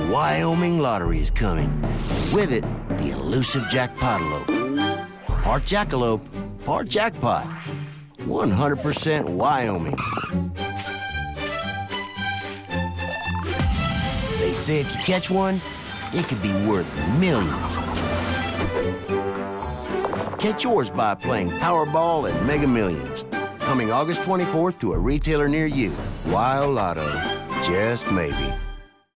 Wyoming Lottery is coming. With it, the elusive Jackpotalope. Part Jackalope, part Jackpot. 100% Wyoming. They say if you catch one, it could be worth millions. Catch yours by playing Powerball and Mega Millions. Coming August 24th to a retailer near you. Wild Lotto. Just maybe.